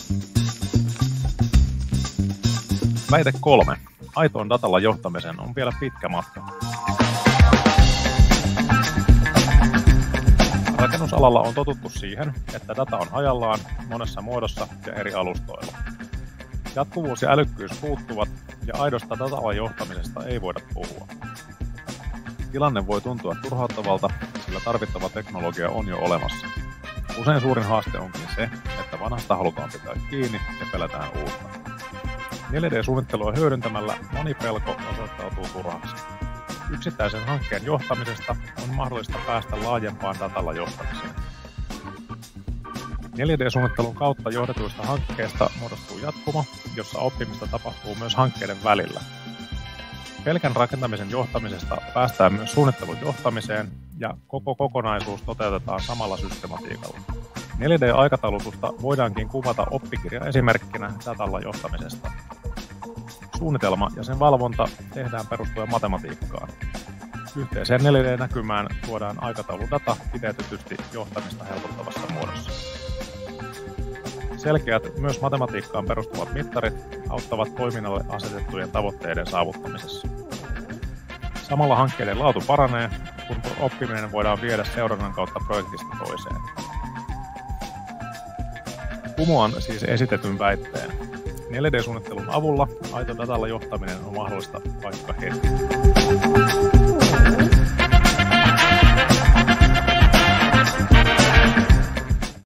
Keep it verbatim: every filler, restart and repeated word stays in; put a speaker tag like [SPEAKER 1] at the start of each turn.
[SPEAKER 1] Väite kolme. Aitoon datalla johtamisen on vielä pitkä matka. Rakennusalalla on totuttu siihen, että data on hajallaan monessa muodossa ja eri alustoilla. Jatkuvuus ja älykkyys puuttuvat ja aidosta datalla johtamisesta ei voida puhua. Tilanne voi tuntua turhauttavalta, sillä tarvittava teknologia on jo olemassa. Usein suurin haaste onkin se, että vanhasta halutaan pitää kiinni ja pelätään uutta. neljä D-suunnittelua hyödyntämällä moni pelko osoittautuu turhaksi. Yksittäisen hankkeen johtamisesta on mahdollista päästä laajempaan datalla johtamiseen. neljä D-suunnittelun kautta johdetuista hankkeista muodostuu jatkumo, jossa oppimista tapahtuu myös hankkeiden välillä. Pelkän rakentamisen johtamisesta päästään myös suunnittelun johtamiseen ja koko kokonaisuus toteutetaan samalla systematiikalla. neljä D-aikataulutusta voidaankin kuvata oppikirjaesimerkkinä datalla johtamisesta. Suunnitelma ja sen valvonta tehdään perustuen matematiikkaan. Yhteiseen neljä D-näkymään tuodaan aikatauludata kiteytetysti johtamista helpottavassa muodossa. Selkeät, myös matematiikkaan perustuvat mittarit auttavat toiminnalle asetettujen tavoitteiden saavuttamisessa. Samalla hankkeiden laatu paranee, kun oppiminen voidaan viedä seurannan kautta projektista toiseen. Kumoan siis esitetyn väitteen. neljä D-suunnittelun avulla aito datalla johtaminen on mahdollista vaikka heti.